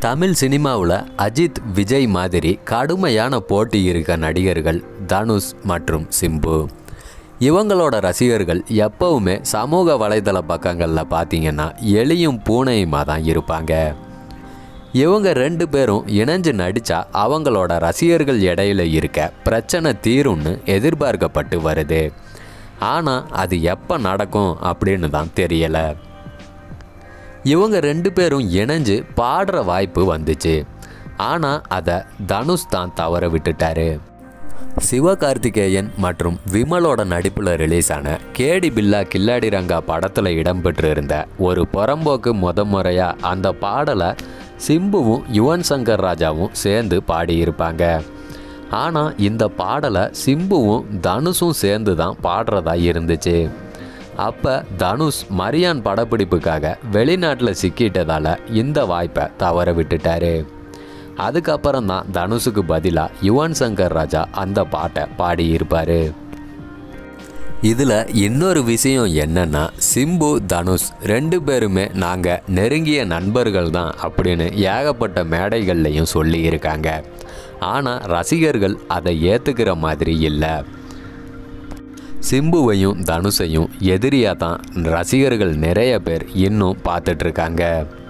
தமிழ் சினிமாவில் அஜித் விஜய் மாதிரி கடுமையான போட்டி இருக்க நடிகர்கள் தனுஷ் மற்றும் சிம்பு. இவங்களோட ரசிகர்கள் எப்பவுமே சமூக வலைதள பக்கங்களில் பார்த்தீங்கன்னா எலியும் பூனையுமாக தான் இருப்பாங்க. இவங்க ரெண்டு பேரும் இணைஞ்சு நடித்தா அவங்களோட ரசிகர்கள் இடையில இருக்க பிரச்சனை தீரும்னு எதிர்பார்க்கப்பட்டு வருது. ஆனால் அது எப்போ நடக்கும் அப்படின்னு தான் தெரியலை. இவங்க ரெண்டு பேரும் இணைஞ்சு பாடுற வாய்ப்பு வந்துச்சு. ஆனால் அதை தனுஷ் தான் தவற விட்டுட்டாரு. சிவகார்த்திகேயன் மற்றும் விமலோட நடிப்பில் ரிலீஸ் ஆன கேடி பில்லா கில்லாடி ரங்கா படத்தில் இடம்பெற்று இருந்த ஒரு புறம்போக்கு முறையாக அந்த பாடலை சிம்புவும் யுவன் சங்கர் ராஜாவும் சேர்ந்து பாடியிருப்பாங்க. ஆனால் இந்த பாடலை சிம்புவும் தனுஷும் சேர்ந்து தான் பாடுறதா இருந்துச்சு. அப்போ தனுஷ் மரியான் படப்பிடிப்புக்காக வெளிநாட்டில் சிக்கிட்டதால் இந்த வாய்ப்பை தவற விட்டுட்டாரு. அதுக்கப்புறம் தான் தனுஷுக்கு பதிலாக யுவன் சங்கர் ராஜா அந்த பாட்டை பாடியிருப்பார். இதில் இன்னொரு விஷயம் என்னென்னா, சிம்பு தனுஷ் ரெண்டு பேருமே நாங்கள் நெருங்கிய நண்பர்கள் தான் அப்படின்னு ஏகப்பட்ட மேடைகள்லையும் சொல்லியிருக்காங்க. ஆனால் ரசிகர்கள் அதை ஏற்றுக்கிற மாதிரி இல்லை. சிம்புவையும் தனுஷையும் எதிரியாக தான் ரசிகர்கள் நிறைய பேர் இன்னும் பார்த்துட்ருக்காங்க.